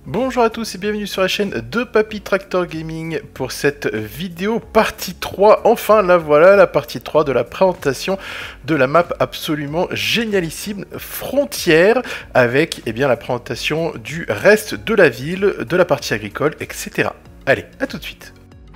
Bonjour à tous et bienvenue sur la chaîne de Papy Tractor Gaming pour cette vidéo partie 3. Enfin la voilà, la partie 3 de la présentation de la map absolument génialissime Frontières, avec la présentation du reste de la ville, de la partie agricole, etc. Allez, à tout de suite.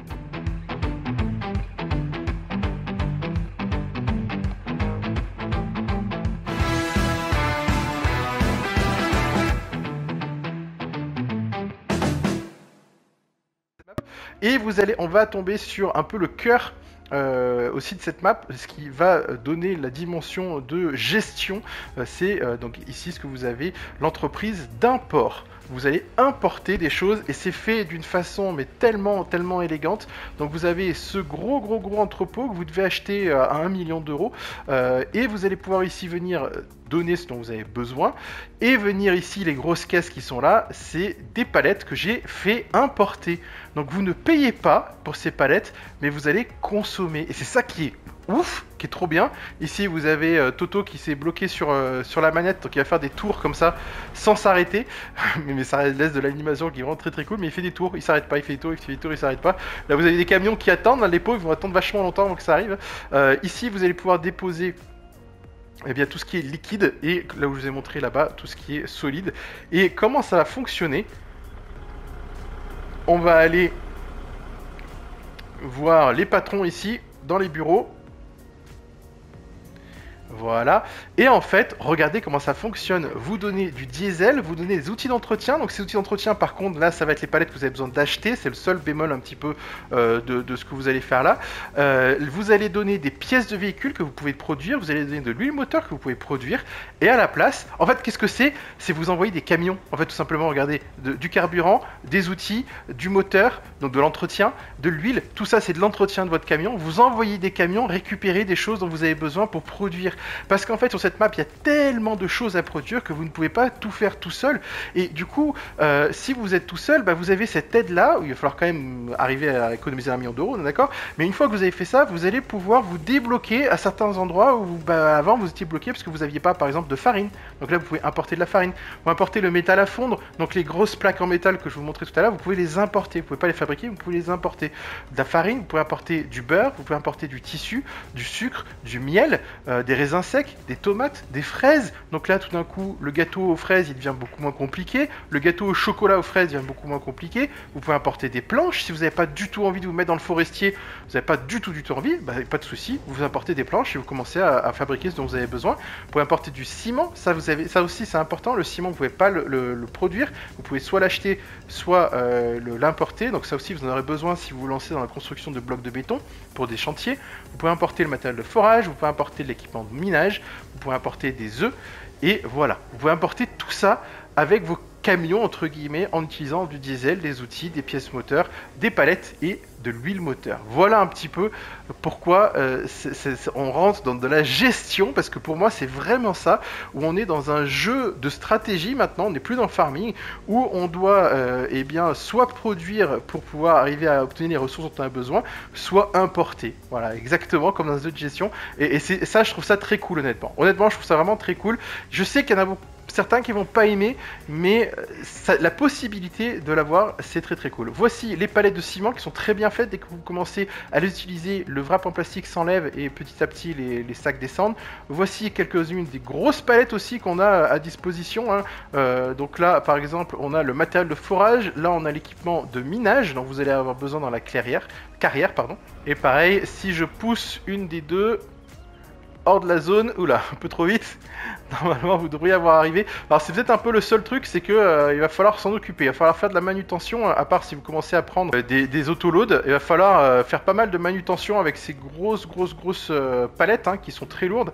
Et on va tomber sur un peu le cœur aussi de cette map, ce qui va donner la dimension de gestion. C'est donc ici ce que vous avez, l'entreprise d'import. Vous allez importer des choses et c'est fait d'une façon mais tellement élégante. Donc vous avez ce gros entrepôt que vous devez acheter à 1 million d'euros et vous allez pouvoir ici venir donner ce dont vous avez besoin et venir ici, les grosses caisses qui sont là, c'est des palettes que j'ai fait importer. Donc vous ne payez pas pour ces palettes, mais vous allez consommer et c'est ça qui est ouf, qui est trop bien. Ici vous avez Toto qui s'est bloqué sur la manette, donc il va faire des tours comme ça sans s'arrêter. mais ça laisse de l'animation qui est vraiment très cool, mais il fait des tours, il s'arrête pas, il fait des tours, il s'arrête pas. Là vous avez des camions qui attendent, les pauvres ils vont attendre vachement longtemps avant que ça arrive. Ici vous allez pouvoir déposer tout ce qui est liquide, et là où je vous ai montré là-bas, tout ce qui est solide. Et comment ça va fonctionner? On va aller voir les patrons ici, dans les bureaux. Voilà, et en fait, regardez comment ça fonctionne. Vous donnez du diesel, vous donnez des outils d'entretien. Donc ces outils d'entretien, par contre, là, ça va être les palettes que vous avez besoin d'acheter. C'est le seul bémol un petit peu de ce que vous allez faire là. Vous allez donner des pièces de véhicules que vous pouvez produire. Vous allez donner de l'huile moteur que vous pouvez produire. Et à la place, en fait, qu'est-ce que c'est? C'est vous envoyer des camions. En fait, tout simplement, regardez, du carburant, des outils, du moteur, donc de l'entretien, de l'huile. Tout ça, c'est de l'entretien de votre camion. Vous envoyez des camions récupérer des choses dont vous avez besoin pour produire. Parce qu'en fait, sur cette map, il y a tellement de choses à produire que vous ne pouvez pas tout faire tout seul. Et du coup, si vous êtes tout seul, vous avez cette aide-là, où il va falloir quand même arriver à économiser 1 million d'euros, d'accord? Mais une fois que vous avez fait ça, vous allez pouvoir vous débloquer à certains endroits où avant vous étiez bloqué parce que vous n'aviez pas, par exemple, de farine. Donc là, vous pouvez importer de la farine. Vous importer le métal à fondre. Donc les grosses plaques en métal que je vous montrais tout à l'heure, vous pouvez les importer. Vous ne pouvez pas les fabriquer, vous pouvez les importer. De la farine, vous pouvez importer du beurre, vous pouvez importer du tissu, du sucre, du miel, des raisins secs, des tomates, des fraises. Donc là, tout d'un coup, le gâteau aux fraises, il devient beaucoup moins compliqué. Le gâteau au chocolat aux fraises devient beaucoup moins compliqué. Vous pouvez importer des planches. Si vous n'avez pas du tout envie de vous mettre dans le forestier, vous n'avez pas du tout envie, pas de souci. Vous importez des planches et vous commencez à fabriquer ce dont vous avez besoin. Vous pouvez importer du ciment. Ça aussi, c'est important. Le ciment, vous ne pouvez pas le produire. Vous pouvez soit l'acheter, soit l'importer. Donc ça aussi, vous en aurez besoin si vous vous lancez dans la construction de blocs de béton pour des chantiers. Vous pouvez importer le matériel de forage. Vous pouvez importer de l'équipement de minage. Vous pouvez importer des œufs, et voilà, vous pouvez importer tout ça avec vos camions, entre guillemets, en utilisant du diesel, des outils, des pièces moteurs, des palettes et de l'huile moteur. Voilà un petit peu pourquoi on rentre dans de la gestion, parce que pour moi c'est vraiment ça, où on est dans un jeu de stratégie maintenant, on n'est plus dans le farming, où on doit soit produire pour pouvoir arriver à obtenir les ressources dont on a besoin, soit importer. Voilà, exactement comme dans un jeu de gestion, et ça, je trouve ça très cool, honnêtement. Honnêtement, je trouve ça vraiment très cool. Je sais qu'il y en a certains qui vont pas aimer, mais la possibilité de l'avoir, c'est très cool. Voici les palettes de ciment qui sont très bien faites. Dès que vous commencez à les utiliser, le wrap en plastique s'enlève et petit à petit les sacs descendent. Voici quelques-unes des grosses palettes aussi qu'on a à disposition, hein. Donc là, par exemple, on a le matériel de forage. Là, on a l'équipement de minage dont vous allez avoir besoin dans la carrière. Et pareil, si je pousse une des deux hors de la zone, oula, un peu trop vite, normalement vous devriez avoir arrivé. Alors c'est peut-être un peu le seul truc, c'est que il va falloir s'en occuper, il va falloir faire de la manutention, à part si vous commencez à prendre des autoloads, il va falloir faire pas mal de manutention avec ces grosses palettes, hein, qui sont très lourdes.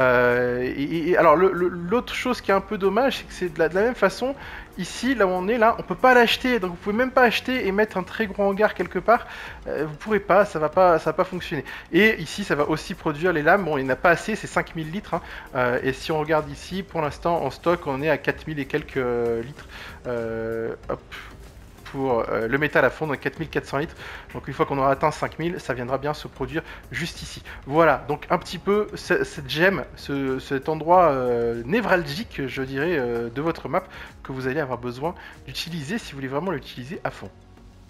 Alors l'autre chose qui est un peu dommage, c'est que c'est de la même façon, ici, là où on est, là, on peut pas l'acheter, donc vous pouvez même pas acheter et mettre un très gros hangar quelque part, vous pourrez pas, ça va pas fonctionner. Et ici, ça va aussi produire les lames, bon, il n'y en a pas assez, c'est 5000 litres, hein. Et si on regarde ici, pour l'instant, en stock, on est à 4000 et quelques litres. Hop. pour le métal à fondre, 4400 litres. Donc une fois qu'on aura atteint 5000, ça viendra bien se produire juste ici. Voilà, donc un petit peu cette gemme, cet endroit névralgique, je dirais, de votre map que vous allez avoir besoin d'utiliser si vous voulez vraiment l'utiliser à fond.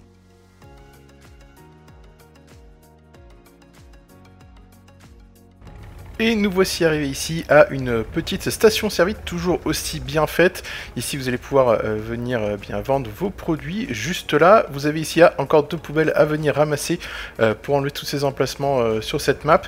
Et nous voici arrivés ici à une petite station service toujours aussi bien faite. Ici vous allez pouvoir venir bien vendre vos produits. Juste là, vous avez ici encore 2 poubelles à venir ramasser pour enlever tous ces emplacements sur cette map.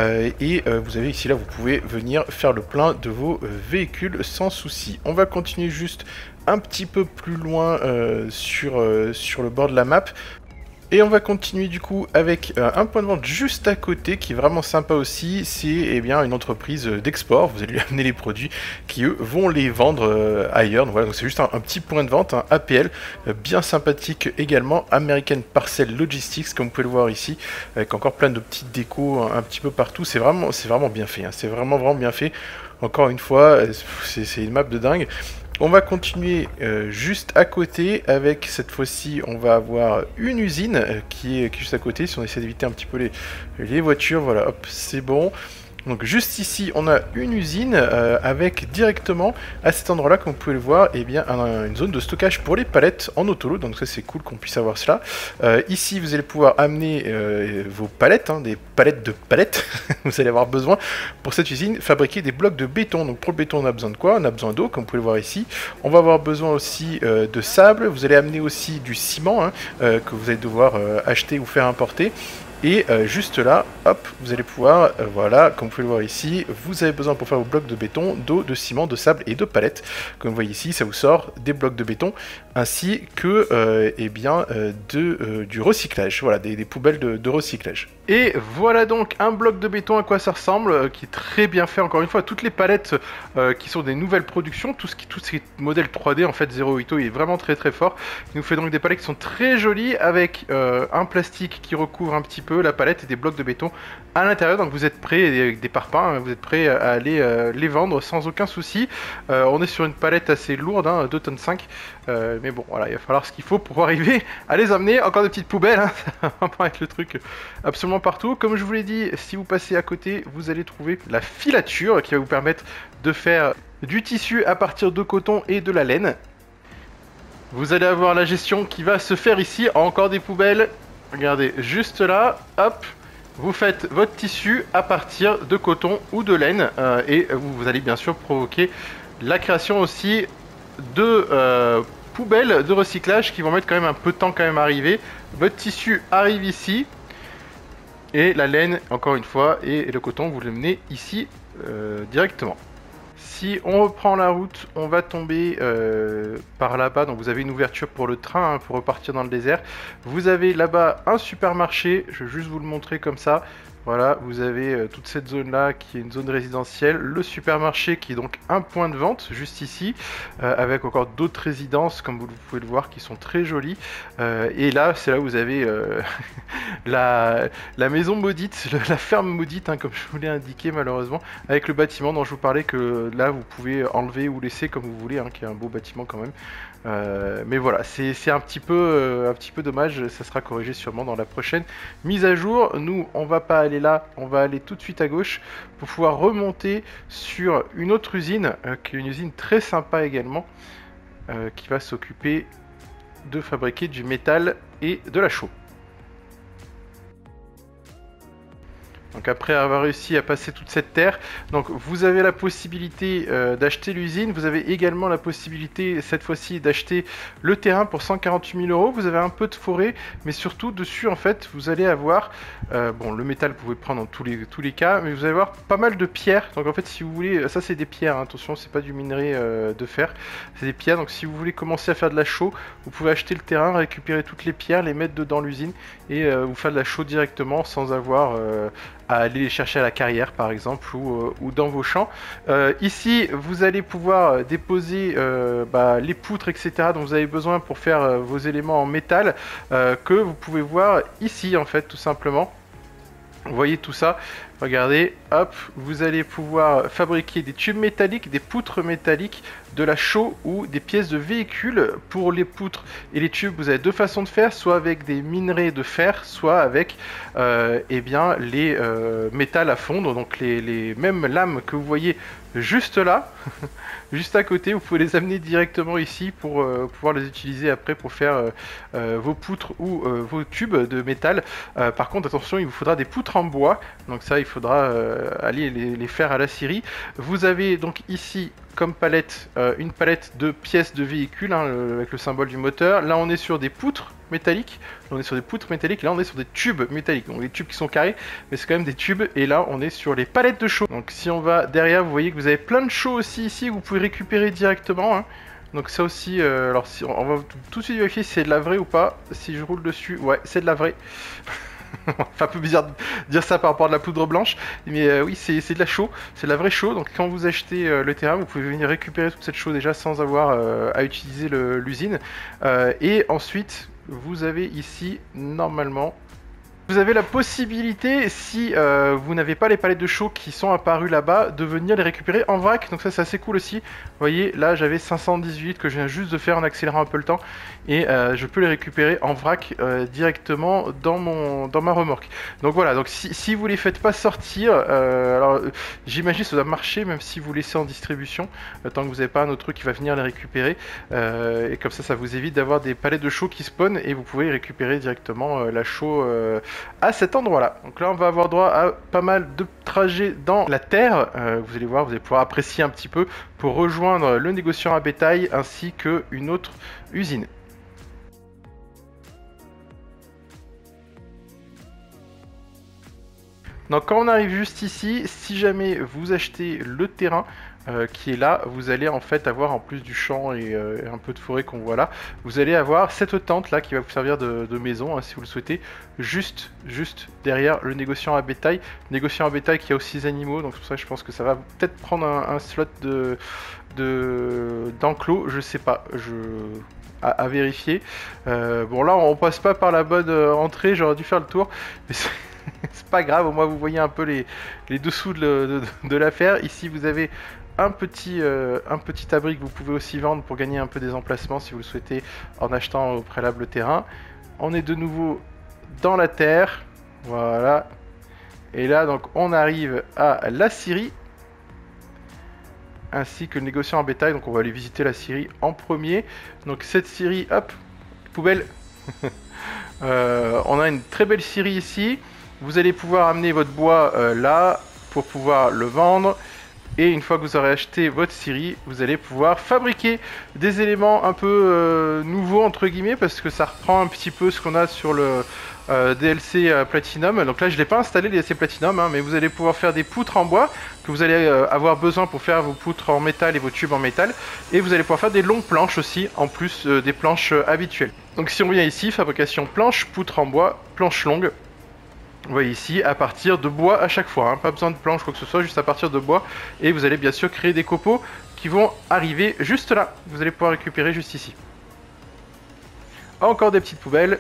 Et vous avez ici là, vous pouvez venir faire le plein de vos véhicules sans souci. On va continuer juste un petit peu plus loin sur le bord de la map. Et on va continuer du coup avec un point de vente juste à côté qui est vraiment sympa aussi. C'est eh bien une entreprise d'export. Vous allez lui amener les produits qui eux vont les vendre ailleurs. Donc voilà, donc c'est juste un petit point de vente, un APL bien sympathique également. American Parcel Logistics, comme vous pouvez le voir ici, avec encore plein de petites décos un petit peu partout. C'est vraiment bien fait. Hein. C'est vraiment bien fait. Encore une fois, c'est une map de dingue. On va continuer juste à côté avec, cette fois-ci, on va avoir une usine qui est juste à côté. Si on essaie d'éviter un petit peu les voitures, voilà, hop, c'est bon. Donc juste ici, on a une usine avec directement à cet endroit-là, comme vous pouvez le voir, eh bien, une zone de stockage pour les palettes en autoload. Donc ça, c'est cool qu'on puisse avoir cela. Ici, vous allez pouvoir amener vos palettes, hein, des palettes de palettes. Vous allez avoir besoin pour cette usine fabriquer des blocs de béton. Donc pour le béton, on a besoin de quoi? On a besoin d'eau, comme vous pouvez le voir ici. On va avoir besoin aussi de sable. Vous allez amener aussi du ciment hein, que vous allez devoir acheter ou faire importer. Et juste là, hop, vous allez pouvoir, voilà, comme vous pouvez le voir ici, vous avez besoin pour faire vos blocs de béton, d'eau, de ciment, de sable et de palettes. Comme vous voyez ici, ça vous sort des blocs de béton, ainsi que eh bien, du recyclage, voilà, des poubelles de recyclage. Et voilà donc un bloc de béton à quoi ça ressemble, qui est très bien fait encore une fois. Toutes les palettes qui sont des nouvelles productions, tous ces modèles 3D en fait, Zero Ito est vraiment très fort. Il nous fait donc des palettes qui sont très jolies avec un plastique qui recouvre un petit peu la palette et des blocs de béton à l'intérieur. Donc vous êtes prêts, avec des parpaings, hein, vous êtes prêts à aller les vendre sans aucun souci. On est sur une palette assez lourde, hein, 2,5 tonnes. Mais bon, voilà, il va falloir ce qu'il faut pour arriver à les amener. Encore des petites poubelles, hein, ça va pas être le truc absolument partout. Comme je vous l'ai dit, si vous passez à côté, vous allez trouver la filature qui va vous permettre de faire du tissu à partir de coton et de la laine. Vous allez avoir la gestion qui va se faire ici. Encore des poubelles. Regardez, juste là, hop, vous faites votre tissu à partir de coton ou de laine et vous allez bien sûr provoquer la création aussi de poubelles de recyclage qui vont mettre quand même un peu de temps quand même à arriver. Votre tissu arrive ici. Et la laine, encore une fois, et le coton, vous le menez ici directement. Si on reprend la route, on va tomber par là-bas. Donc vous avez une ouverture pour le train, hein, pour repartir dans le désert. Vous avez là-bas un supermarché, je vais juste vous le montrer comme ça. Voilà, vous avez toute cette zone-là qui est une zone résidentielle. Le supermarché qui est donc un point de vente, juste ici, avec encore d'autres résidences, comme vous pouvez le voir, qui sont très jolies. Et là, c'est là où vous avez la maison maudite, la ferme maudite, hein, comme je vous l'ai indiqué malheureusement, avec le bâtiment dont je vous parlais que là, vous pouvez enlever ou laisser comme vous voulez, hein, qui est un beau bâtiment quand même. Mais voilà, c'est un petit peu dommage, ça sera corrigé sûrement dans la prochaine mise à jour. Nous, on va pas aller là, on va aller tout de suite à gauche pour pouvoir remonter sur une autre usine, qui est une usine très sympa également, qui va s'occuper de fabriquer du métal et de la chaux. Donc après avoir réussi à passer toute cette terre, donc vous avez la possibilité d'acheter l'usine, vous avez également la possibilité cette fois-ci d'acheter le terrain pour 148 000 €. Vous avez un peu de forêt, mais surtout dessus en fait vous allez avoir, bon le métal vous pouvez prendre dans tous les cas, mais vous allez avoir pas mal de pierres. Donc en fait si vous voulez, ça c'est des pierres, hein, attention c'est pas du minerai de fer, c'est des pierres. Donc si vous voulez commencer à faire de la chaux, vous pouvez acheter le terrain, récupérer toutes les pierres, les mettre dedans l'usine et vous faire de la chaux directement sans avoir à aller les chercher à la carrière par exemple ou dans vos champs. Ici vous allez pouvoir déposer les poutres etc dont vous avez besoin pour faire vos éléments en métal que vous pouvez voir ici en fait tout simplement. Vous voyez tout ça, Regardez, hop, vous allez pouvoir fabriquer des tubes métalliques, des poutres métalliques, de la chaux ou des pièces de véhicules. Pour les poutres et les tubes, vous avez deux façons de faire, soit avec des minerais de fer, soit avec eh bien, les métals à fondre, donc les mêmes lames que vous voyez juste là, juste à côté, vous pouvez les amener directement ici pour pouvoir les utiliser après pour faire vos poutres ou vos tubes de métal. Par contre, attention, il vous faudra des poutres en bois, donc ça, il faudra aller les faire à la scierie. Vous avez donc ici comme palette une palette de pièces de véhicules hein, avec le symbole du moteur. Là, on est sur des poutres métalliques. On est sur des poutres métalliques. Là, on est sur des tubes métalliques. Donc, des tubes qui sont carrés, mais c'est quand même des tubes. Et là, on est sur les palettes de chaux. Donc, si on va derrière, vous voyez que vous avez plein de chaux aussi ici que vous pouvez récupérer directement. Hein. Donc, ça aussi, alors, si on va tout de suite vérifier si c'est de la vraie ou pas. Si je roule dessus, ouais, c'est de la vraie. Enfin, un peu bizarre de dire ça par rapport à de la poudre blanche, mais oui, c'est de la chaux, c'est de la vraie chaux. Donc quand vous achetez le terrain, vous pouvez venir récupérer toute cette chaux déjà sans avoir à utiliser l'usine. Et ensuite, vous avez ici, normalement, vous avez la possibilité, si vous n'avez pas les palettes de chaux qui sont apparues là-bas, de venir les récupérer en vrac. Donc ça, c'est assez cool aussi. Vous voyez, là, j'avais 518 que je viens juste de faire en accélérant un peu le temps. Et je peux les récupérer en vrac directement dans ma remorque. Donc voilà, donc si vous les faites pas sortir, alors j'imagine que ça doit marcher même si vous laissez en distribution, tant que vous n'avez pas un autre truc qui va venir les récupérer. Et comme ça vous évite d'avoir des palettes de chaux qui spawnent et vous pouvez récupérer directement la chaux à cet endroit-là. Donc là, on va avoir droit à pas mal de trajets dans la terre. Vous allez voir, vous allez pouvoir apprécier un petit peu pour rejoindre le négociant à bétail ainsi qu'une autre usine. Donc quand on arrive juste ici, si jamais vous achetez le terrain qui est là, vous allez en fait avoir, en plus du champ et un peu de forêt qu'on voit là, vous allez avoir cette tente là qui va vous servir de maison hein, si vous le souhaitez, juste derrière le négociant à bétail. Négociant à bétail qui a aussi des animaux, donc c'est pour ça que je pense que ça va peut-être prendre un slot d'enclos, je sais pas, à vérifier. Bon là on passe pas par la bonne entrée, j'aurais dû faire le tour, mais c'est pas grave, au moins vous voyez un peu les dessous de l'affaire. Ici vous avez un petit abri que vous pouvez aussi vendre pour gagner un peu des emplacements si vous le souhaitez en achetant au préalable le terrain. On est de nouveau dans la terre, voilà. Et là donc on arrive à la scierie ainsi que le négociant en bétail. Donc on va aller visiter la scierie en premier. Donc cette scierie, hop, poubelle. On a une très belle scierie ici. Vous allez pouvoir amener votre bois là pour pouvoir le vendre. Et une fois que vous aurez acheté votre scierie, vous allez pouvoir fabriquer des éléments un peu nouveaux entre guillemets, parce que ça reprend un petit peu ce qu'on a sur le DLC Platinum. Donc là je ne l'ai pas installé, le DLC Platinum, hein, mais vous allez pouvoir faire des poutres en bois que vous allez avoir besoin pour faire vos poutres en métal et vos tubes en métal. Et vous allez pouvoir faire des longues planches aussi, en plus des planches habituelles. Donc si on vient ici, fabrication planche, poutres en bois, planches longues. Vous voyez ici, à partir de bois à chaque fois, hein. Pas besoin de planche, quoi que ce soit, juste à partir de bois. Et vous allez bien sûr créer des copeaux qui vont arriver juste là. Vous allez pouvoir récupérer juste ici. Encore des petites poubelles.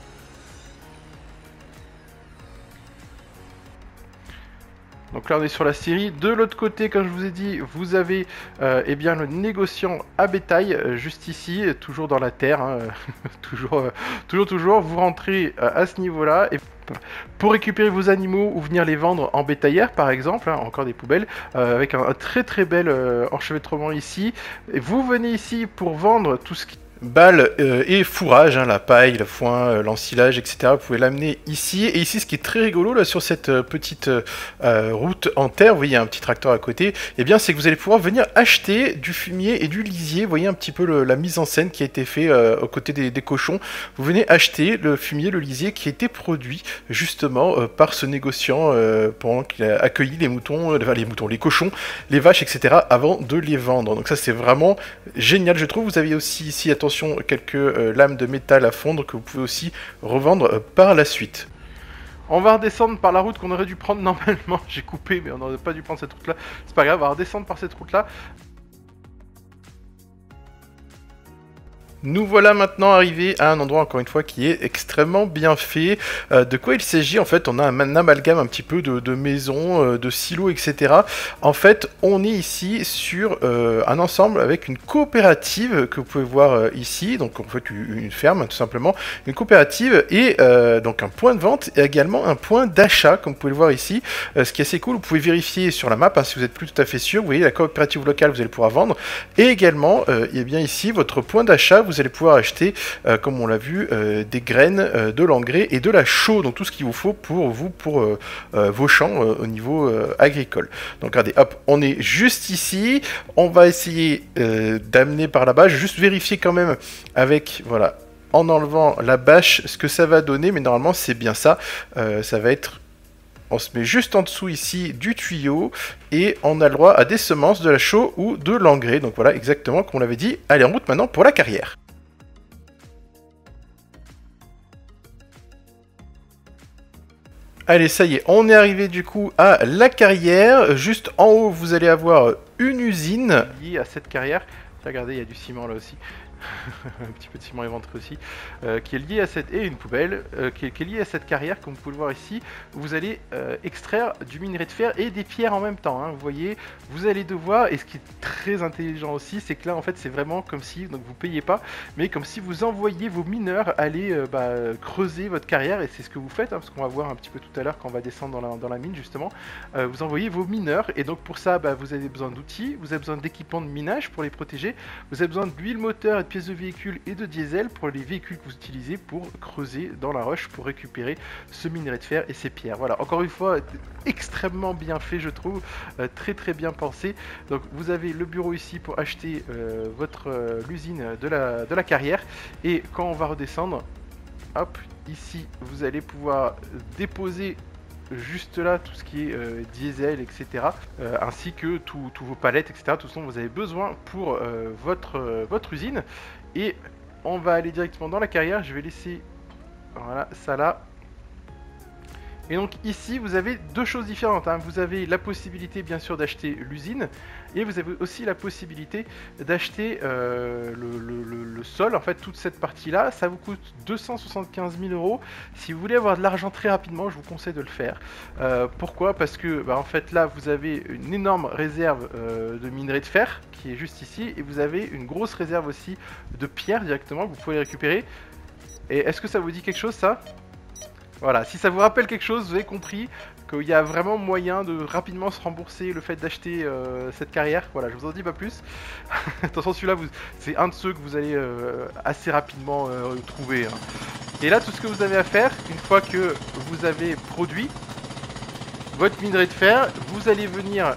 Donc là on est sur la scierie. De l'autre côté, comme je vous ai dit, vous avez eh bien, le négociant à bétail, juste ici, toujours dans la terre, hein, toujours, vous rentrez à ce niveau-là, et pour récupérer vos animaux ou venir les vendre en bétaillère par exemple, hein, encore des poubelles, avec un très bel enchevêtrement ici. Et vous venez ici pour vendre tout ce qui... Balles et fourrage, hein, la paille, le foin, l'ensilage, etc. Vous pouvez l'amener ici. Et ici, ce qui est très rigolo là sur cette petite route en terre, vous voyez, il y a un petit tracteur à côté, et bien c'est que vous allez pouvoir venir acheter du fumier et du lisier. Vous voyez un petit peu la mise en scène qui a été faite aux côtés des cochons. Vous venez acheter le fumier, le lisier qui a été produit justement par ce négociant pendant qu'il a accueilli les moutons, les cochons, les vaches, etc. avant de les vendre. Donc ça c'est vraiment génial, je trouve. Vous avez aussi ici, attention, quelques lames de métal à fondre que vous pouvez aussi revendre par la suite. On va redescendre par la route qu'on aurait dû prendre normalement. J'ai coupé, mais on n'aurait pas dû prendre cette route-là. C'est pas grave, on va redescendre par cette route-là. Nous voilà maintenant arrivés à un endroit, encore une fois, qui est extrêmement bien fait. De quoi il s'agit? En fait, on a un amalgame un petit peu de maisons, de silos, etc. En fait, on est ici sur un ensemble avec une coopérative que vous pouvez voir ici. Donc, en fait, une ferme, tout simplement. Une coopérative et donc un point de vente et également un point d'achat, comme vous pouvez le voir ici. Ce qui est assez cool, vous pouvez vérifier sur la map hein, si vous n'êtes plus tout à fait sûr. Vous voyez, la coopérative locale, vous allez pouvoir vendre. Et également, et bien ici, votre point d'achat, vous allez pouvoir acheter, comme on l'a vu, des graines, de l'engrais et de la chaux, donc tout ce qu'il vous faut pour vous, pour vos champs au niveau agricole. Donc regardez, hop, on est juste ici, on va essayer d'amener par là-bas, je vais juste vérifier quand même avec, voilà, en enlevant la bâche, ce que ça va donner, mais normalement c'est bien ça, ça va être... On se met juste en dessous ici du tuyau et on a le droit à des semences, de la chaux ou de l'engrais. Donc voilà, exactement comme on l'avait dit. Allez, en route maintenant pour la carrière. Allez, ça y est, on est arrivé du coup à la carrière. Juste en haut, vous allez avoir une usine. Lié à cette carrière, regardez, il y a du ciment là aussi. Un petit peu de ciment éventré aussi, qui est lié à cette... et une poubelle, qui est liée à cette carrière, comme vous pouvez le voir ici, où vous allez extraire du minerai de fer et des pierres en même temps, hein, vous voyez, vous allez devoir, et ce qui est très intelligent aussi, c'est que là en fait c'est vraiment comme si, donc vous payez pas, mais comme si vous envoyiez vos mineurs aller creuser votre carrière, et c'est ce que vous faites, hein, parce qu'on va voir un petit peu tout à l'heure quand on va descendre dans la mine justement, vous envoyez vos mineurs, et donc pour ça vous avez besoin d'outils, vous avez besoin d'équipements de minage pour les protéger, vous avez besoin d'huile moteur et de pièces de véhicules et de diesel pour les véhicules que vous utilisez pour creuser dans la roche pour récupérer ce minerai de fer et ces pierres. Voilà, encore une fois, extrêmement bien fait je trouve, très très bien pensé. Donc vous avez le bureau ici pour acheter l'usine de la carrière, et quand on va redescendre, hop, ici vous allez pouvoir déposer juste là tout ce qui est diesel, etc. Ainsi que tous vos palettes, etc. Tout ce dont vous avez besoin pour votre usine. Et on va aller directement dans la carrière. Je vais laisser voilà ça là. Et donc ici vous avez deux choses différentes, hein. Vous avez la possibilité bien sûr d'acheter l'usine, et vous avez aussi la possibilité d'acheter le sol, en fait toute cette partie là, ça vous coûte 275 000 €. Si vous voulez avoir de l'argent très rapidement, je vous conseille de le faire. Pourquoi? Parce que en fait là vous avez une énorme réserve de minerai de fer qui est juste ici, et vous avez une grosse réserve aussi de pierres directement que vous pouvez récupérer. Et est-ce que ça vous dit quelque chose ça? Voilà, si ça vous rappelle quelque chose, vous avez compris qu'il y a vraiment moyen de rapidement se rembourser le fait d'acheter cette carrière. Voilà, je vous en dis pas plus. Attention, celui-là, c'est un de ceux que vous allez assez rapidement trouver, hein. Et là, tout ce que vous avez à faire, une fois que vous avez produit votre minerai de fer, vous allez venir...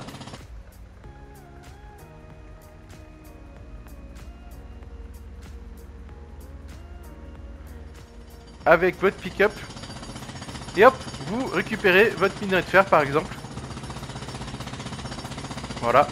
avec votre pick-up. Et hop, vous récupérez votre minerai de fer par exemple. Voilà.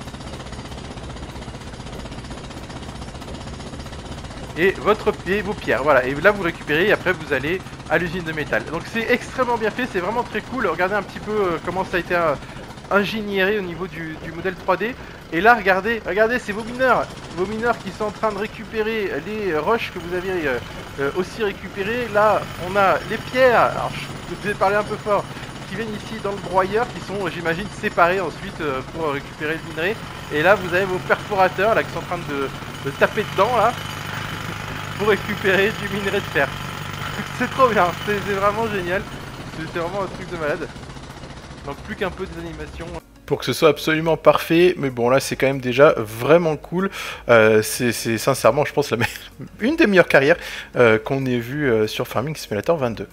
Et vos pierres, voilà. Et là vous récupérez, et après vous allez à l'usine de métal. Donc c'est extrêmement bien fait, c'est vraiment très cool. Regardez un petit peu comment ça a été ingénieré au niveau du modèle 3D. Et là regardez, c'est vos mineurs qui sont en train de récupérer les roches que vous avez aussi récupérées. Là on a les pierres, alors je vais parler un peu fort, qui viennent ici dans le broyeur, qui sont j'imagine séparés ensuite pour récupérer le minerai. Et là vous avez vos perforateurs là qui sont en train de taper dedans là pour récupérer du minerai de fer. C'est trop bien, c'est vraiment génial, c'est vraiment un truc de malade. Donc plus qu'un peu des animations. Pour que ce soit absolument parfait, mais bon là c'est quand même déjà vraiment cool. C'est sincèrement je pense une des meilleures carrières qu'on ait vues sur Farming Simulator 22.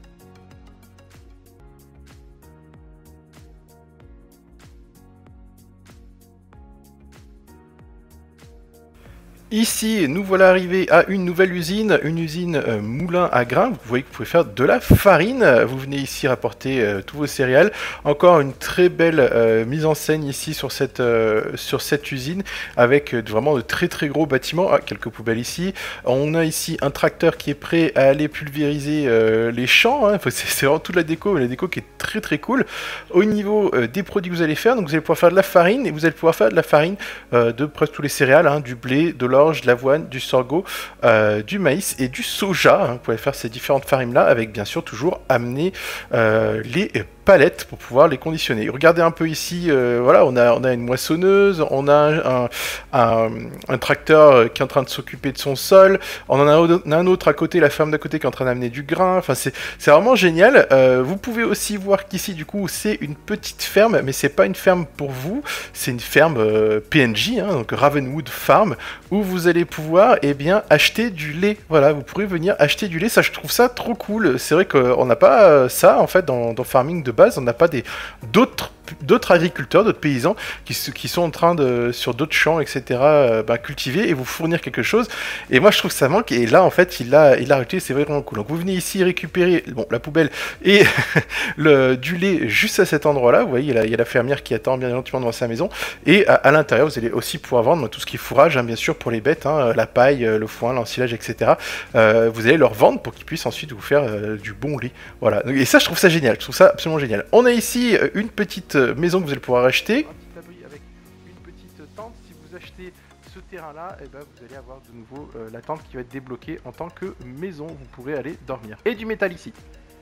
Ici, nous voilà arrivés à une nouvelle usine, une usine moulin à grains. Vous voyez que vous pouvez faire de la farine. Vous venez ici rapporter tous vos céréales. Encore une très belle mise en scène ici sur cette usine, avec vraiment de très très gros bâtiments. Ah, quelques poubelles ici. On a ici un tracteur qui est prêt à aller pulvériser les champs, hein. C'est vraiment toute la déco qui est très très cool. Au niveau des produits que vous allez faire, donc vous allez pouvoir faire de la farine, et vous allez pouvoir faire de la farine de presque tous les céréales, hein, du blé, de l'orge, l'orge, de l'avoine, du sorgho, du maïs et du soja. Vous pouvez faire ces différentes farines là avec bien sûr toujours amener les palettes pour pouvoir les conditionner. Regardez un peu ici, voilà, on a une moissonneuse, on a un tracteur qui est en train de s'occuper de son sol, on en a un autre à côté, la ferme d'à côté qui est en train d'amener du grain, enfin c'est vraiment génial. Vous pouvez aussi voir qu'ici du coup c'est une petite ferme, mais c'est pas une ferme pour vous, c'est une ferme PNJ, hein, donc Ravenwood Farm, où vous allez pouvoir acheter du lait. Voilà, vous pourrez venir acheter du lait, ça je trouve ça trop cool. C'est vrai qu'on n'a pas ça en fait dans farming de base, on n'a pas d'autres agriculteurs, d'autres paysans qui sont en train de, sur d'autres champs, etc., cultiver et vous fournir quelque chose. Et moi, je trouve que ça manque. Et là, en fait, il l'a rajouté. C'est vraiment cool. Donc, vous venez ici récupérer la poubelle et du lait juste à cet endroit-là. Vous voyez, il y a la fermière qui attend bien gentiment devant sa maison. Et à l'intérieur, vous allez aussi pouvoir vendre tout ce qui est fourrage, hein, bien sûr, pour les bêtes, hein, la paille, le foin, l'ensilage, etc. Vous allez leur vendre pour qu'ils puissent ensuite vous faire du bon lait. Voilà. Et ça, je trouve ça génial. Je trouve ça absolument génial. On a ici une petite maison que vous allez pouvoir acheter. Un petit abri avec une petite tente. Si vous achetez ce terrain-là, vous allez avoir de nouveau la tente qui va être débloquée en tant que maison. Vous pourrez aller dormir. Et du métal ici.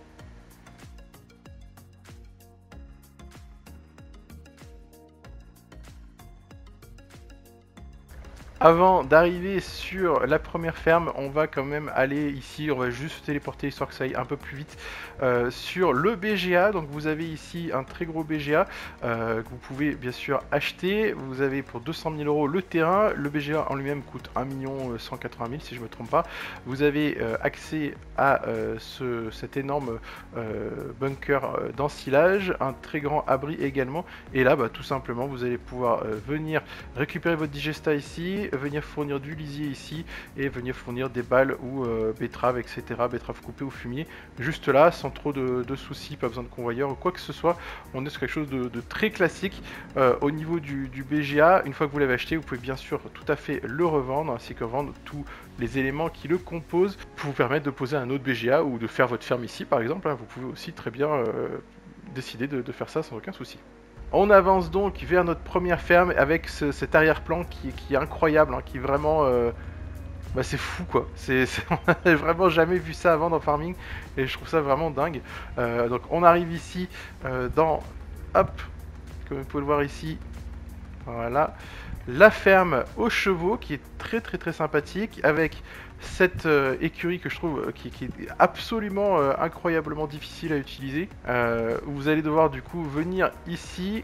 Avant d'arriver sur la première ferme, on va quand même aller ici, on va juste se téléporter histoire que ça aille un peu plus vite sur le BGA. Donc vous avez ici un très gros BGA que vous pouvez bien sûr acheter. Vous avez pour 200 000 € le terrain. Le BGA en lui-même coûte 1 180 000 si je ne me trompe pas. Vous avez accès à cet énorme bunker d'ensilage, un très grand abri également. Et là, tout simplement, vous allez pouvoir venir récupérer votre digesta ici, venir fournir du lisier ici et venir fournir des balles ou betteraves, etc. Betteraves coupées au fumier, juste là, sans trop de soucis, pas besoin de convoyeur ou quoi que ce soit. On est sur quelque chose de très classique. Au niveau du BGA, une fois que vous l'avez acheté, vous pouvez bien sûr tout à fait le revendre, ainsi que vendre tous les éléments qui le composent pour vous permettre de poser un autre BGA ou de faire votre ferme ici par exemple. Vous pouvez aussi très bien décider de faire ça sans aucun souci. On avance donc vers notre première ferme avec cet arrière-plan qui est incroyable, hein, qui est vraiment... c'est fou quoi, on n'a vraiment jamais vu ça avant dans Farming et je trouve ça vraiment dingue. Donc on arrive ici dans... Hop, comme vous pouvez le voir ici, voilà, la ferme aux chevaux qui est très très très sympathique avec cette écurie que je trouve qui est absolument incroyablement difficile à utiliser. Vous allez devoir du coup venir ici,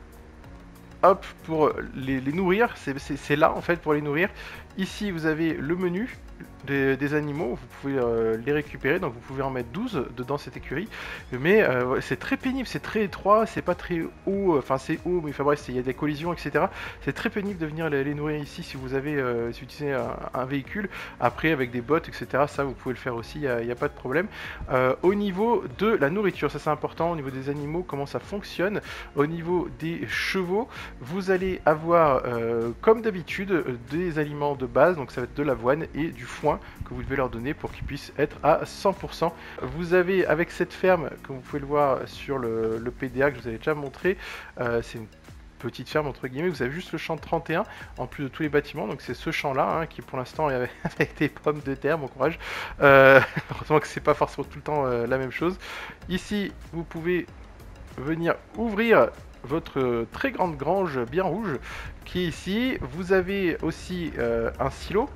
hop, pour les nourrir, c'est là en fait pour les nourrir. Ici vous avez le menu des animaux, vous pouvez les récupérer, donc vous pouvez en mettre 12 dedans cette écurie, mais c'est très pénible, c'est très étroit, c'est pas très haut, enfin c'est haut, mais enfin bref, il y a des collisions, etc. C'est très pénible de venir les nourrir ici si vous avez si vous utilisez un véhicule, après avec des bottes, etc. Ça vous pouvez le faire aussi, il n'y a pas de problème. Au niveau de la nourriture, ça c'est important, au niveau des animaux, comment ça fonctionne. Au niveau des chevaux, vous allez avoir comme d'habitude des aliments de base, donc ça va être de l'avoine et du foin que vous devez leur donner pour qu'ils puissent être à 100%. Vous avez avec cette ferme, comme vous pouvez le voir sur le PDA que je vous avais déjà montré, c'est une petite ferme entre guillemets, vous avez juste le champ 31 en plus de tous les bâtiments, donc c'est ce champ là qui pour l'instant est avec des pommes de terre, bon courage. Heureusement que c'est pas forcément tout le temps la même chose. Ici vous pouvez venir ouvrir votre très grande grange bien rouge qui est ici. Vous avez aussi un silo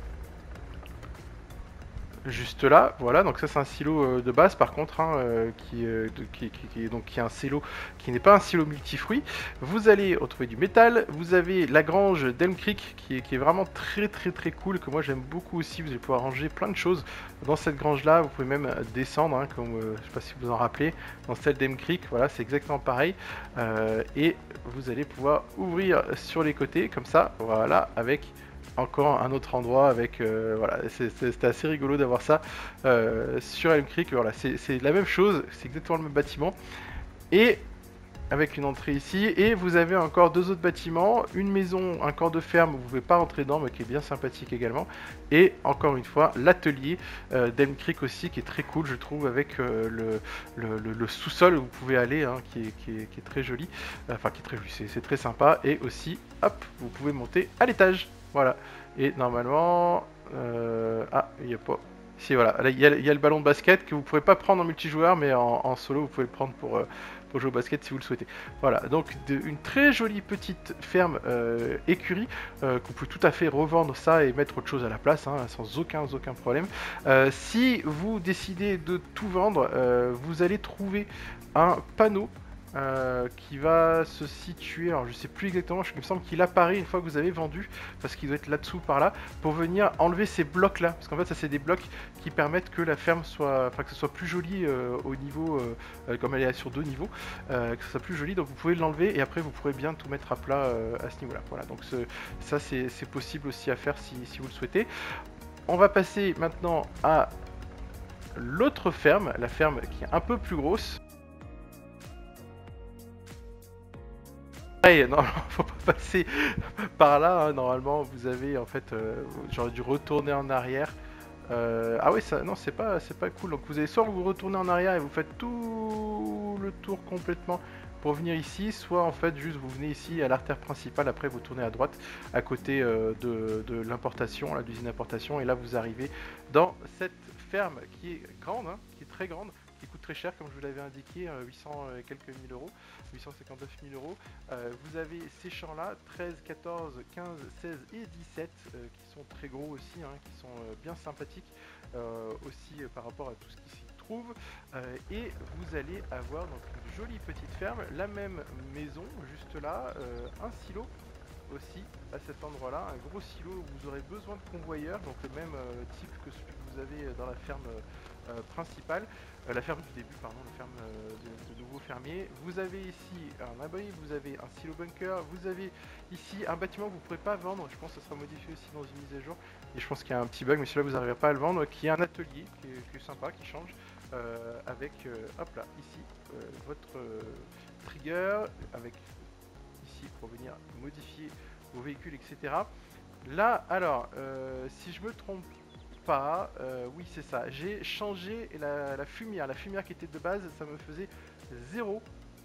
juste là, voilà, donc ça c'est un silo de base par contre, hein, qui est un silo qui n'est pas un silo multifruits. Vous allez retrouver du métal, vous avez la grange d'Elm Creek qui est vraiment très très très cool, que moi j'aime beaucoup aussi. Vous allez pouvoir ranger plein de choses dans cette grange là, vous pouvez même descendre, hein, comme je sais pas si vous en rappelez, dans celle d'Elm Creek, voilà c'est exactement pareil, et vous allez pouvoir ouvrir sur les côtés comme ça, voilà, avec encore un autre endroit avec voilà, c'était assez rigolo d'avoir ça sur Elm Creek. Voilà, c'est la même chose, c'est exactement le même bâtiment et avec une entrée ici, et vous avez encore deux autres bâtiments, une maison, un corps de ferme où vous ne pouvez pas rentrer dedans mais qui est bien sympathique également, et encore une fois l'atelier d'Elm Creek aussi qui est très cool je trouve, avec le sous-sol où vous pouvez aller, hein, qui est très joli, enfin qui est très joli, c'est très sympa, et aussi hop vous pouvez monter à l'étage. Voilà, Et normalement... Ah, il n'y a pas... Si, voilà, là, il y a le ballon de basket que vous ne pourrez pas prendre en multijoueur, mais en solo, vous pouvez le prendre pour jouer au basket si vous le souhaitez. Voilà, donc une très jolie petite ferme écurie, que vous pouvez tout à fait revendre ça et mettre autre chose à la place, hein, sans aucun problème. Si vous décidez de tout vendre, vous allez trouver un panneau qui va se situer, alors je sais plus exactement, il me semble qu'il apparaît une fois que vous avez vendu, parce qu'il doit être là-dessous par là, pour venir enlever ces blocs là, parce qu'en fait ça c'est des blocs qui permettent que la ferme soit, enfin que ce soit plus joli au niveau, comme elle est sur 2 niveaux, que ce soit plus joli, donc vous pouvez l'enlever et après vous pourrez bien tout mettre à plat à ce niveau là. Voilà, donc ça c'est possible aussi à faire si vous le souhaitez. On va passer maintenant à l'autre ferme, la ferme qui est un peu plus grosse. Non, faut pas passer par là, hein. Normalement vous avez en fait, j'aurais dû retourner en arrière. Ah oui, ça, non, c'est pas cool. Donc vous allez soit vous retournez en arrière et vous faites tout le tour complètement pour venir ici, soit en fait juste vous venez ici à l'artère principale, après vous tournez à droite à côté de l'importation, de l'usine d'importation, et là vous arrivez dans cette ferme qui est grande, hein, qui est très grande, qui coûte très cher comme je vous l'avais indiqué, 800 et quelques mille euros, 859 000 euros. Vous avez ces champs là, 13, 14, 15, 16 et 17, qui sont très gros aussi, hein, qui sont bien sympathiques aussi par rapport à tout ce qui s'y trouve. Et vous allez avoir donc une jolie petite ferme, la même maison juste là, un silo aussi à cet endroit là, un gros silo où vous aurez besoin de convoyeurs, donc le même type que celui que vous avez dans la ferme principale, la ferme du début, pardon, la ferme de nouveaux fermiers. Vous avez ici un abri, vous avez un silo bunker, vous avez ici un bâtiment que vous ne pourrez pas vendre, je pense que ça sera modifié aussi dans une mise à jour, et je pense qu'il y a un petit bug, mais celui-là vous n'arriverez pas à le vendre, qui est un atelier, qui est sympa, qui change, avec, hop là, ici, votre trigger, avec ici pour venir modifier vos véhicules, etc. Là, alors, si je me trompe pas, oui c'est ça, j'ai changé la fumière. La fumière qui était de base, ça me faisait zéro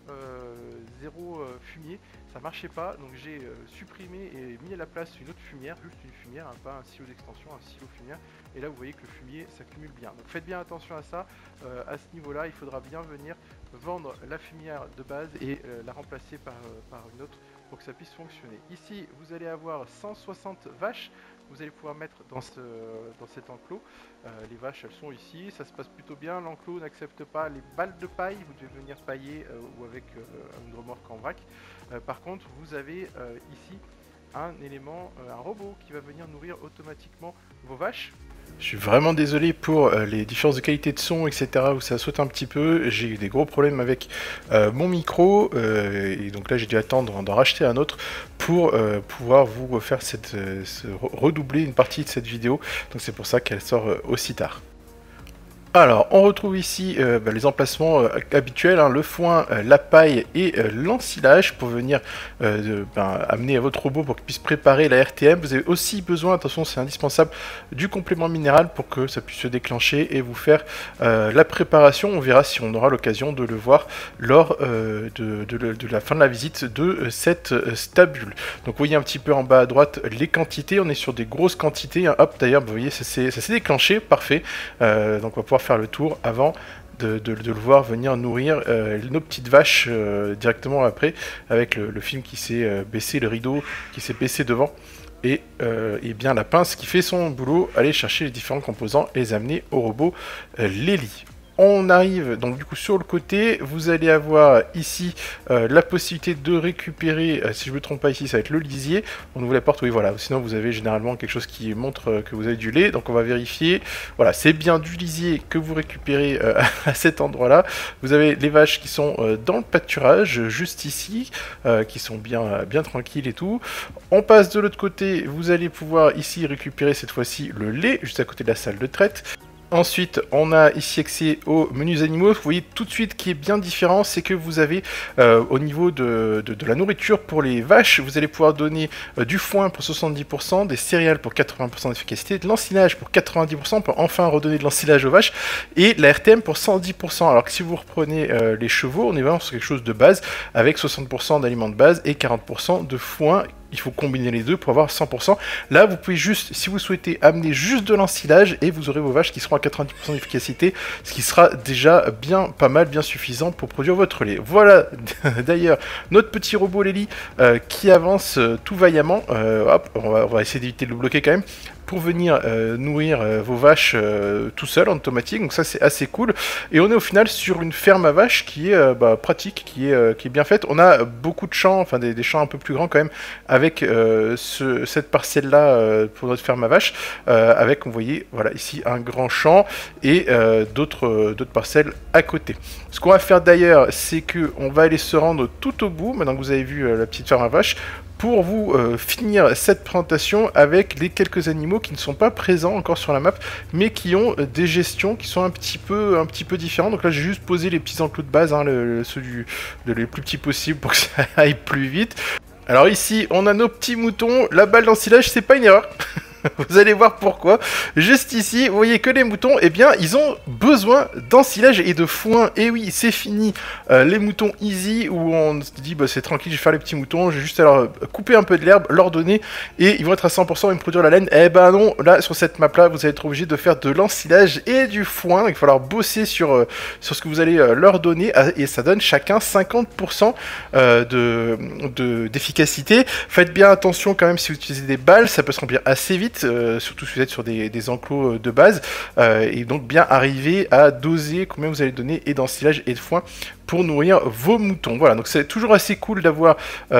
fumier, ça marchait pas, donc j'ai supprimé et mis à la place une autre fumière, juste une fumière, hein, pas un silo d'extension, un silo fumière, et là vous voyez que le fumier s'accumule bien. Donc faites bien attention à ça, à ce niveau là il faudra bien venir vendre la fumière de base et la remplacer par une autre pour que ça puisse fonctionner. Ici vous allez avoir 160 vaches, vous allez pouvoir mettre dans cet enclos. Les vaches elles sont ici, ça se passe plutôt bien, l'enclos n'accepte pas les balles de paille, vous devez venir pailler ou avec une remorque en vrac. Par contre vous avez ici un élément, un robot qui va venir nourrir automatiquement vos vaches. Je suis vraiment désolé pour les différences de qualité de son, etc. où ça saute un petit peu. J'ai eu des gros problèmes avec mon micro et donc là j'ai dû attendre d'en racheter un autre pour pouvoir vous faire redoubler une partie de cette vidéo. Donc c'est pour ça qu'elle sort aussi tard. Alors, on retrouve ici les emplacements habituels, hein, le foin, la paille et l'ensilage pour venir amener votre robot pour qu'il puisse préparer la RTM. Vous avez aussi besoin, attention c'est indispensable, du complément minéral pour que ça puisse se déclencher et vous faire la préparation. On verra si on aura l'occasion de le voir lors de la fin de la visite de cette stabule. Donc vous voyez un petit peu en bas à droite les quantités, on est sur des grosses quantités, hein. Hop, d'ailleurs vous voyez ça s'est déclenché, parfait. Donc on va pouvoir faire le tour avant de le voir venir nourrir nos petites vaches directement après, avec le film qui s'est baissé, le rideau qui s'est baissé devant, et bien la pince qui fait son boulot, aller chercher les différents composants et les amener au robot Lely. On arrive donc du coup sur le côté, vous allez avoir ici la possibilité de récupérer, si je ne me trompe pas ici ça va être le lisier, on ouvre la porte, oui voilà, sinon vous avez généralement quelque chose qui montre que vous avez du lait, donc on va vérifier, voilà c'est bien du lisier que vous récupérez à cet endroit là. Vous avez les vaches qui sont dans le pâturage, juste ici, qui sont bien tranquilles et tout. On passe de l'autre côté, vous allez pouvoir ici récupérer cette fois-ci le lait, juste à côté de la salle de traite. Ensuite, on a ici accès aux menus animaux. Vous voyez tout de suite qui est bien différent, c'est que vous avez au niveau de la nourriture pour les vaches, vous allez pouvoir donner du foin pour 70%, des céréales pour 80% d'efficacité, de l'ensilage pour 90%, pour enfin redonner de l'ensilage aux vaches, et la RTM pour 110%. Alors que si vous reprenez les chevaux, on est vraiment sur quelque chose de base, avec 60% d'aliments de base et 40% de foin il faut combiner les deux pour avoir 100%. Là, vous pouvez juste, si vous souhaitez, amener juste de l'ensilage et vous aurez vos vaches qui seront à 90% d'efficacité, ce qui sera déjà bien pas mal, bien suffisant pour produire votre lait. Voilà d'ailleurs notre petit robot Lely qui avance tout vaillamment. Hop, on va essayer d'éviter de le bloquer quand même, pour venir nourrir vos vaches tout seul en automatique, donc ça c'est assez cool. Et on est au final sur une ferme à vaches qui est pratique, qui est bien faite. On a beaucoup de champs, enfin des champs un peu plus grands quand même, avec cette parcelle là pour notre ferme à vaches, avec, vous voyez, voilà ici un grand champ et d'autres parcelles à côté. Ce qu'on va faire d'ailleurs, c'est que on va aller se rendre tout au bout, maintenant que vous avez vu la petite ferme à vaches, pour vous finir cette présentation avec les quelques animaux qui ne sont pas présents encore sur la map, mais qui ont des gestions qui sont un petit peu différentes. Donc là, j'ai juste posé les petits enclos de base, hein, ceux les plus petits possibles pour que ça aille plus vite. Alors ici, on a nos petits moutons. La balle d'ensilage, c'est pas une erreur. Vous allez voir pourquoi. Juste ici, vous voyez que les moutons, eh bien, ils ont besoin d'ensilage et de foin. Et oui, c'est fini. Les moutons easy, où on se dit, bah, c'est tranquille, je vais faire les petits moutons, je vais juste alors couper un peu de l'herbe, leur donner, et ils vont être à 100%, ils me produire la laine. Eh ben non, là, sur cette map-là, vous allez être obligé de faire de l'ensilage et du foin. Il va falloir bosser sur ce que vous allez leur donner, et ça donne chacun 50% d'efficacité. Faites bien attention quand même si vous utilisez des balles, ça peut se remplir assez vite. Surtout si vous êtes sur des enclos de base, et donc bien arriver à doser combien vous allez donner et d'ensilage et de foin pour nourrir vos moutons. Voilà, donc c'est toujours assez cool d'avoir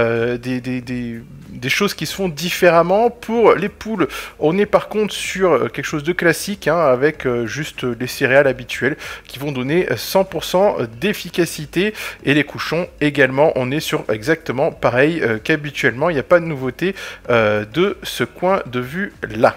des choses qui se font différemment. Pour les poules, on est par contre sur quelque chose de classique, hein, avec juste les céréales habituelles qui vont donner 100% d'efficacité, et les cochons également, on est sur exactement pareil qu'habituellement. Il n'y a pas de nouveauté de ce coin de vue là.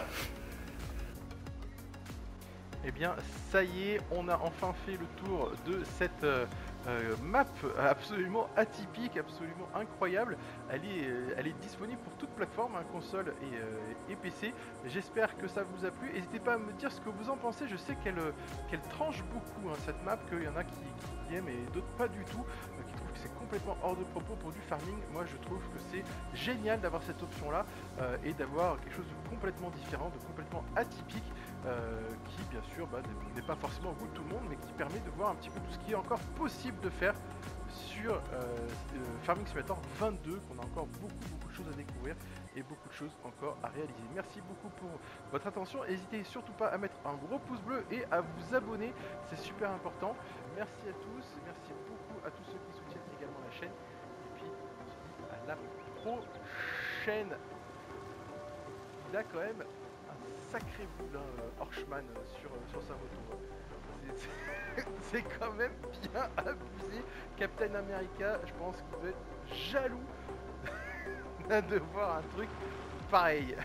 Eh bien, ça y est, on a enfin fait le tour de cette map absolument atypique, absolument incroyable. Elle est disponible pour toute plateforme, hein, console et PC. J'espère que ça vous a plu. N'hésitez pas à me dire ce que vous en pensez. Je sais qu'elle tranche beaucoup, hein, cette map, qu'il y en a qui aiment et d'autres pas du tout, qui trouvent que c'est complètement hors de propos pour du farming. Moi, je trouve que c'est génial d'avoir cette option-là et d'avoir quelque chose de complètement différent, de complètement atypique. Qui bien sûr n'est pas forcément au goût de tout le monde, mais qui permet de voir un petit peu tout ce qui est encore possible de faire sur Farming Simulator 22, qu'on a encore beaucoup de choses à découvrir et beaucoup de choses encore à réaliser. Merci beaucoup pour votre attention, n'hésitez surtout pas à mettre un gros pouce bleu et à vous abonner, c'est super important. Merci à tous, merci beaucoup à tous ceux qui soutiennent également la chaîne, et puis on se dit à la prochaine. Il a quand même sacré boule, hein, Horschman sur sa moto. C'est quand même bien abusé. Captain America, je pense qu'il doit être jaloux de voir un truc pareil.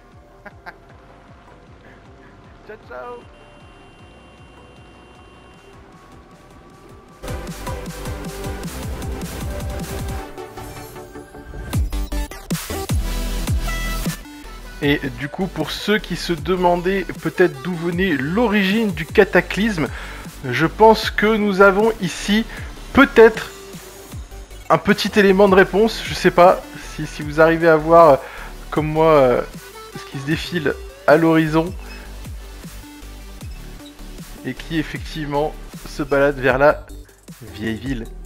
Ciao ciao. Et du coup, pour ceux qui se demandaient peut-être d'où venait l'origine du cataclysme, je pense que nous avons ici peut-être un petit élément de réponse. Je sais pas si vous arrivez à voir, comme moi, ce qui se défile à l'horizon et qui effectivement se balade vers la vieille ville.